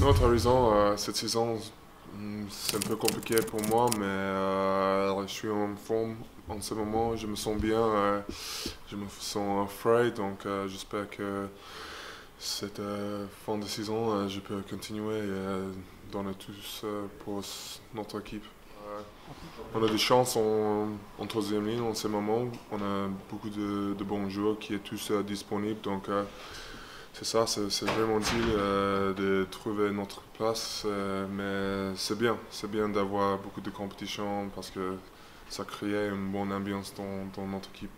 Non, tu as raison. Cette saison, c'est un peu compliqué pour moi, mais je suis en forme en ce moment. Je me sens bien. Je me sens frais, donc j'espère que cette fin de saison, je peux continuer et donner tout pour notre équipe. On a des chances en troisième ligne en ce moment. On a beaucoup de bons joueurs qui sont tous disponibles. Donc, c'est ça, c'est vraiment dur de trouver notre place. Mais c'est bien d'avoir beaucoup de compétition parce que ça crée une bonne ambiance dans notre équipe.